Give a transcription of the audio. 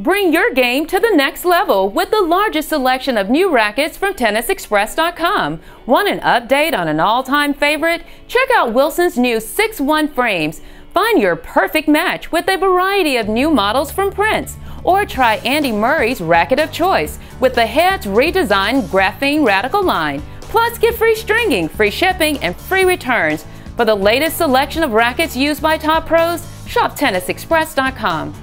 Bring your game to the next level with the largest selection of new rackets from TennisExpress.com. Want an update on an all-time favorite? Check out Wilson's new 6.1 frames. Find your perfect match with a variety of new models from Prince. Or try Andy Murray's racket of choice with the head's redesigned graphene radical line. Plus, get free stringing, free shipping, and free returns. For the latest selection of rackets used by top pros, shop TennisExpress.com.